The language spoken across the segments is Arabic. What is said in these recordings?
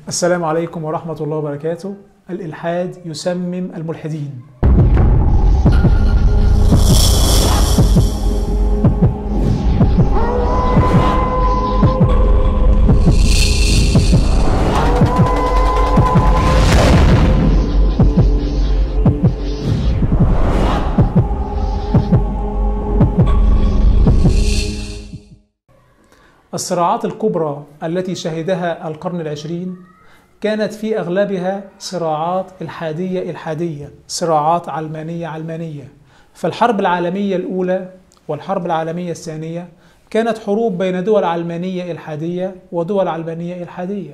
السلام عليكم ورحمة الله وبركاته. الإلحاد يسمم الملحدين. الصراعات الكبرى التي شهدها القرن العشرين كانت في أغلبها صراعات إلحادية، صراعات علمانية. فالحرب العالمية الأولى والحرب العالمية الثانية كانت حروب بين دول علمانية إلحادية ودول علمانية إلحادية.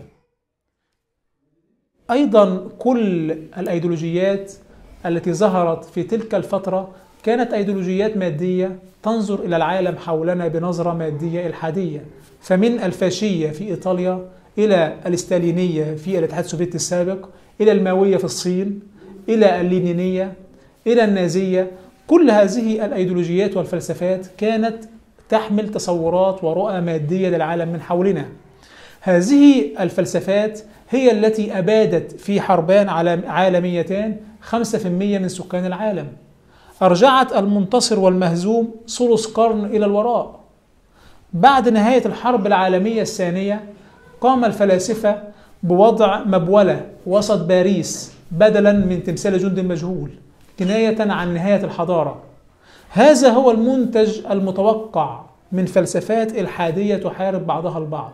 أيضا كل الأيديولوجيات التي ظهرت في تلك الفترة كانت أيديولوجيات مادية تنظر إلى العالم حولنا بنظرة مادية إلحادية، فمن الفاشية في إيطاليا إلى الاستالينية في الاتحاد السوفيتي السابق، إلى الماوية في الصين، إلى اللينينية، إلى النازية. كل هذه الأيديولوجيات والفلسفات كانت تحمل تصورات ورؤى مادية للعالم من حولنا. هذه الفلسفات هي التي أبادت في حربان عالميتان 5% من سكان العالم، أرجعت المنتصر والمهزوم ثلث قرن إلى الوراء. بعد نهاية الحرب العالمية الثانية قام الفلاسفة بوضع مبولة وسط باريس بدلا من تمثال جند مجهول، كناية عن نهاية الحضارة. هذا هو المنتج المتوقع من فلسفات إلحادية تحارب بعضها البعض.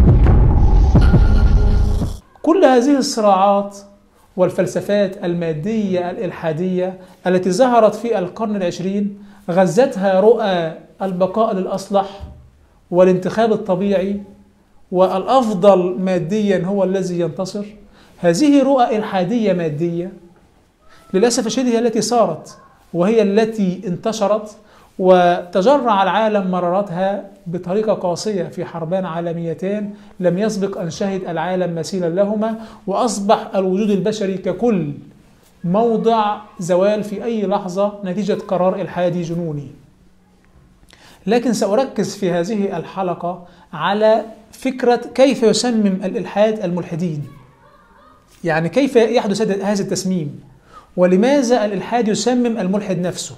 كل هذه الصراعات والفلسفات المادية الإلحادية التي ظهرت في القرن العشرين غزتها رؤى البقاء للأصلح والانتخاب الطبيعي والأفضل ماديا هو الذي ينتصر. هذه رؤى إلحادية مادية للأسف الشديد هي التي صارت وهي التي انتشرت وتجرع العالم مرارتها بطريقة قاسية في حربان عالميتان لم يسبق أن شهد العالم مثيلا لهما، وأصبح الوجود البشري ككل موضع زوال في أي لحظة نتيجة قرار إلحادي جنوني. لكن سأركز في هذه الحلقة على فكرة كيف يسمم الإلحاد الملحدين، يعني كيف يحدث هذا التسميم، ولماذا الإلحاد يسمم الملحد نفسه.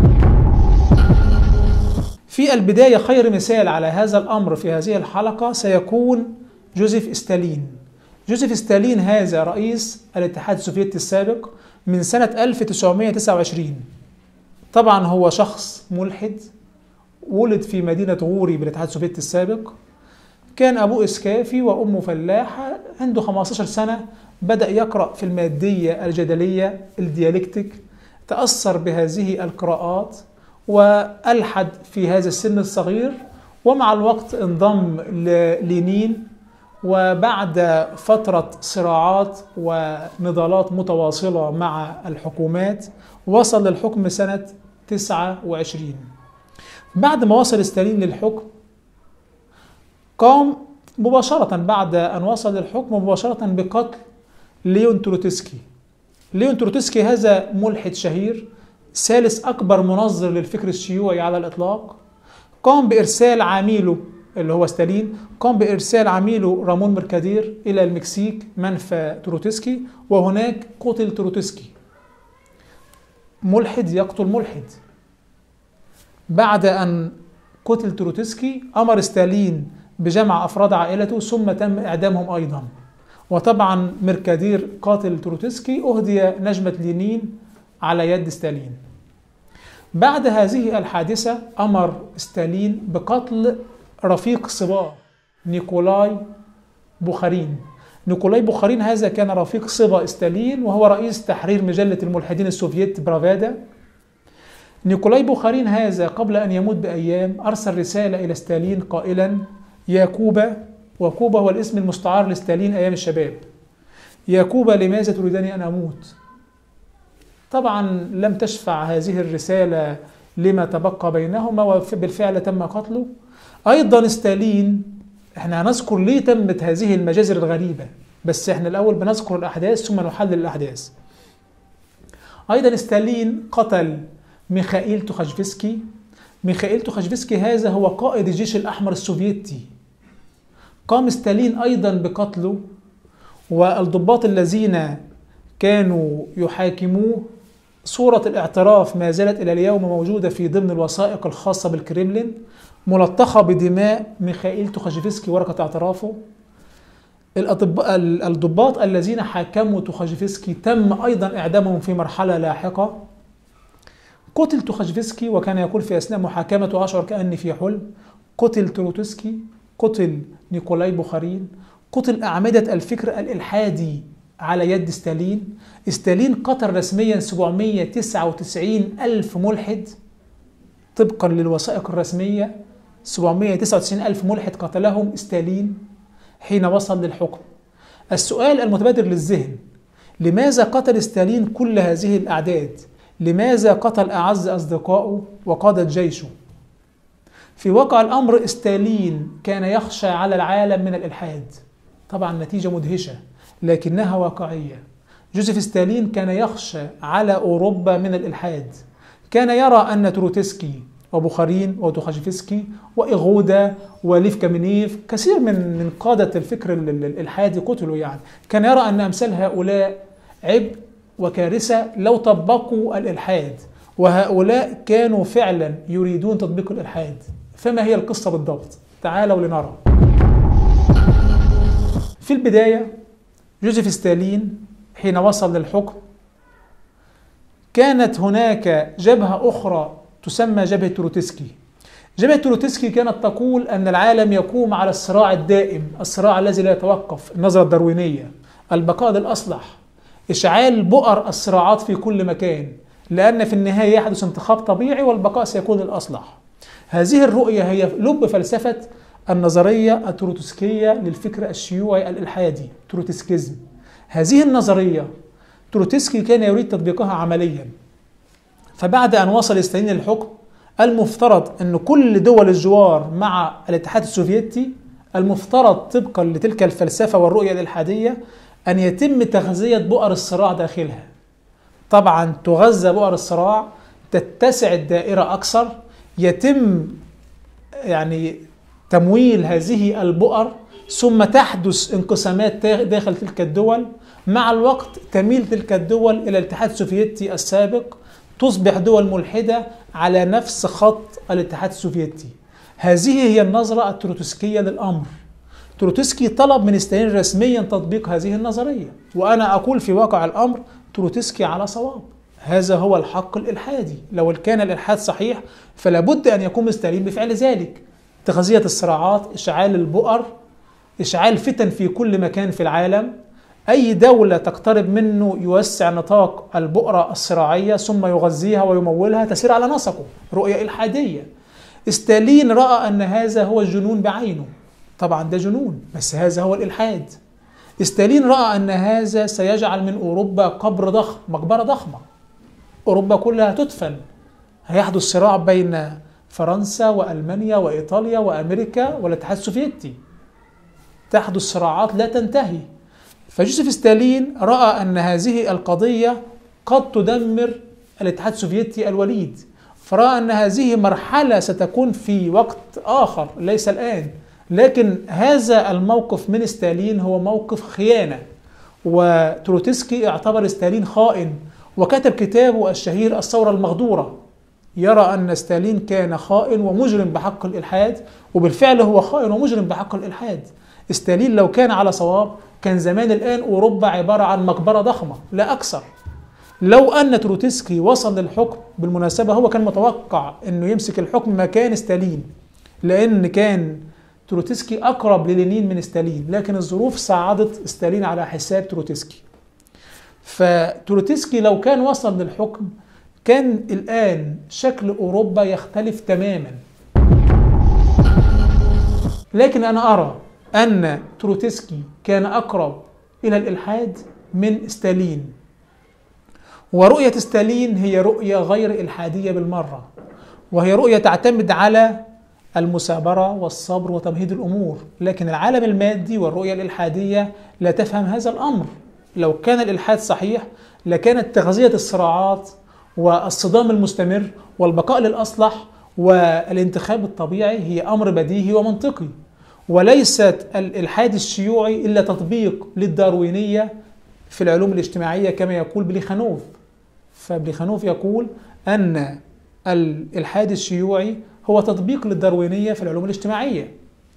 في البداية خير مثال على هذا الأمر في هذه الحلقة سيكون جوزيف ستالين. جوزيف ستالين هذا رئيس الاتحاد السوفيتي السابق من سنة 1929. طبعا هو شخص ملحد، ولد في مدينة غوري بالاتحاد السوفيتي السابق، كان أبوه إسكافي وأمه فلاحة. عنده 15 سنة بدأ يقرأ في المادية الجدلية الديالكتيك، تأثر بهذه القراءات وألحد في هذا السن الصغير، ومع الوقت انضم للينين، وبعد فترة صراعات ونضالات متواصلة مع الحكومات وصل للحكم سنة 29. بعد ما وصل ستالين للحكم قام مباشرة بعد أن وصل للحكم مباشرة بقتل ليون تروتسكي. ليون تروتسكي هذا ملحد شهير، ثالث أكبر منظر للفكر الشيوعي على الإطلاق. قام بإرسال عميله اللي هو ستالين، قام بإرسال عميله رامون ميركادير إلى المكسيك منفى تروتسكي، وهناك قتل تروتسكي. ملحد يقتل ملحد. بعد أن قتل تروتسكي أمر ستالين بجمع أفراد عائلته ثم تم إعدامهم أيضا. وطبعا ميركادير قاتل تروتسكي أهدي نجمة لينين على يد ستالين. بعد هذه الحادثة أمر ستالين بقتل رفيق صباه نيكولاي بوخارين. نيكولاي بوخارين هذا كان رفيق صبا ستالين، وهو رئيس تحرير مجلة الملحدين السوفيت برافادا. نيكولاي بوخارين هذا قبل أن يموت بأيام أرسل رسالة إلى ستالين قائلا: يا كوبا، وكوبا هو الاسم المستعار لستالين أيام الشباب، يا كوبا لماذا تريدني أن أموت؟ طبعا لم تشفع هذه الرسالة لما تبقى بينهما، وبالفعل تم قتله. أيضا ستالين، احنا هنذكر ليه تمت هذه المجازر الغريبة، بس احنا الأول بنذكر الأحداث ثم نحلل الأحداث. أيضا ستالين قتل ميخائيل توخاشفسكي. ميخائيل توخاشفسكي هذا هو قائد الجيش الأحمر السوفيتي. قام ستالين أيضا بقتله، والضباط الذين كانوا يحاكموه صورة الاعتراف ما زالت إلى اليوم موجودة في ضمن الوثائق الخاصة بالكريملين، ملطخة بدماء ميخائيل توخاجيفسكي ورقة اعترافه. الضباط الذين حاكموا توخاجيفسكي تم أيضا إعدامهم في مرحلة لاحقة. قتل توخاجيفسكي وكان يقول في أثناء محاكمته: أشعر كأني في حلم. قتل تروتسكي، قتل نيكولاي بوخارين، قتل أعمدة الفكر الإلحادي على يد ستالين. ستالين قتل رسميا 799 ألف ملحد طبقا للوثائق الرسمية. 799 ألف ملحد قتلهم ستالين حين وصل للحكم. السؤال المتبادر للذهن: لماذا قتل ستالين كل هذه الأعداد؟ لماذا قتل أعز أصدقائه وقادة جيشه؟ في واقع الأمر ستالين كان يخشى على العالم من الإلحاد. طبعا نتيجة مدهشة لكنها واقعية. جوزيف ستالين كان يخشى على أوروبا من الإلحاد. كان يرى أن تروتسكي وبوخارين وتوخاجيفسكي وإغودا وليف كامينيف كثير من قادة الفكر الإلحادي قتلوا يعني. كان يرى أن أمثال هؤلاء عبء وكارثة لو طبقوا الإلحاد، وهؤلاء كانوا فعلا يريدون تطبيق الإلحاد. فما هي القصة بالضبط؟ تعالوا لنرى. في البداية جوزيف ستالين حين وصل للحكم كانت هناك جبهة أخرى تسمى جبهة تروتسكي. جبهة تروتسكي كانت تقول أن العالم يقوم على الصراع الدائم، الصراع الذي لا يتوقف، النظرة الداروينية، البقاء للأصلح، إشعال بؤر الصراعات في كل مكان، لأن في النهاية يحدث انتخاب طبيعي والبقاء سيكون للأصلح. هذه الرؤية هي لب فلسفة النظرية التروتسكية للفكر الشيوعي الإلحادي، تروتسكيزم. هذه النظرية تروتسكي كان يريد تطبيقها عمليا. فبعد أن وصل ستالين للحكم المفترض أن كل دول الجوار مع الاتحاد السوفيتي المفترض طبقا لتلك الفلسفة والرؤية الإلحادية أن يتم تغذية بؤر الصراع داخلها. طبعا تغذى بؤر الصراع، تتسع الدائرة أكثر، يتم تمويل هذه البؤر، ثم تحدث انقسامات داخل تلك الدول. مع الوقت تميل تلك الدول إلى الاتحاد السوفيتي السابق، تصبح دول ملحدة على نفس خط الاتحاد السوفيتي. هذه هي النظرة التروتسكية للأمر. تروتسكي طلب من ستالين رسميا تطبيق هذه النظرية، وأنا أقول في واقع الأمر تروتسكي على صواب. هذا هو الحق الإلحادي. لو كان الإلحاد صحيح فلا بد أن يقوم ستالين بفعل ذلك: تغذية الصراعات، إشعال البؤر، إشعال فتن في كل مكان في العالم. أي دولة تقترب منه يوسع نطاق البؤرة الصراعية ثم يغذيها ويمولها، تسير على نسقه. رؤية إلحادية. ستالين رأى أن هذا هو الجنون بعينه. طبعا ده جنون، بس هذا هو الإلحاد. ستالين رأى أن هذا سيجعل من أوروبا قبر ضخم، مقبرة ضخمة. أوروبا كلها تدفن. هيحدث صراع بين فرنسا وألمانيا وإيطاليا وأمريكا والاتحاد السوفيتي. تحدث صراعات لا تنتهي. فجوزيف ستالين رأى أن هذه القضية قد تدمر الاتحاد السوفيتي الوليد، فرأى أن هذه مرحلة ستكون في وقت آخر ليس الآن. لكن هذا الموقف من ستالين هو موقف خيانة، وتروتسكي اعتبر ستالين خائن وكتب كتابه الشهير الثورة المغدورة. يرى أن ستالين كان خائن ومجرم بحق الإلحاد، وبالفعل هو خائن ومجرم بحق الإلحاد. ستالين لو كان على صواب كان زمان الآن أوروبا عبارة عن مقبرة ضخمة لا أكثر. لو أن تروتسكي وصل للحكم، بالمناسبة هو كان متوقع أنه يمسك الحكم مكان ستالين، لأن كان تروتسكي أقرب للينين من ستالين، لكن الظروف ساعدت ستالين على حساب تروتسكي. فتروتسكي لو كان وصل للحكم كان الآن شكل أوروبا يختلف تماما. لكن أنا أرى أن تروتسكي كان أقرب إلى الإلحاد من ستالين، ورؤية ستالين هي رؤية غير إلحادية بالمرة، وهي رؤية تعتمد على المثابرة والصبر وتمهيد الأمور. لكن العالم المادي والرؤية الإلحادية لا تفهم هذا الأمر. لو كان الإلحاد صحيح لكانت تغذية الصراعات والصدام المستمر والبقاء للأصلح والانتخاب الطبيعي هي أمر بديهي ومنطقي. وليست الإلحاد الشيوعي إلا تطبيق للداروينية في العلوم الاجتماعية كما يقول بليخانوف. فبليخانوف يقول أن الإلحاد الشيوعي هو تطبيق للداروينية في العلوم الاجتماعية.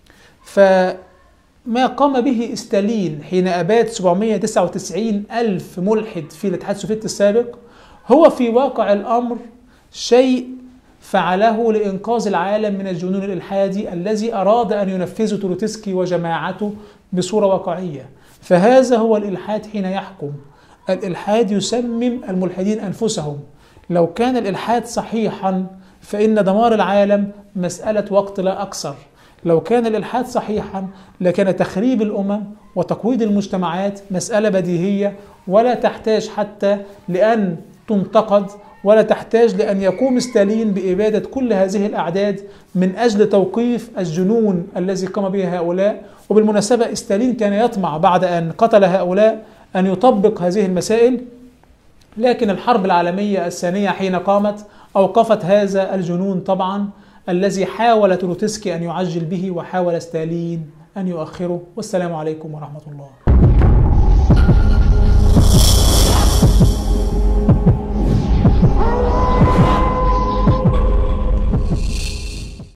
فما قام به ستالين حين أباد 799 ألف ملحد في الاتحاد السوفيتي السابق هو في واقع الأمر شيء فعله لإنقاذ العالم من الجنون الإلحادي الذي أراد أن ينفذه تروتسكي وجماعته بصورة واقعية. فهذا هو الإلحاد حين يحكم. الإلحاد يسمم الملحدين أنفسهم. لو كان الإلحاد صحيحا فإن دمار العالم مسألة وقت لا أكثر. لو كان الإلحاد صحيحا لكان تخريب الأمم وتقويض المجتمعات مسألة بديهية ولا تحتاج حتى لأن تنتقد، ولا تحتاج لأن يقوم ستالين بإبادة كل هذه الأعداد من أجل توقيف الجنون الذي قام به هؤلاء. وبالمناسبة ستالين كان يطمع بعد أن قتل هؤلاء أن يطبق هذه المسائل، لكن الحرب العالمية الثانية حين قامت أوقفت هذا الجنون طبعا الذي حاول تروتسكي أن يعجل به وحاول ستالين أن يؤخره. والسلام عليكم ورحمة الله.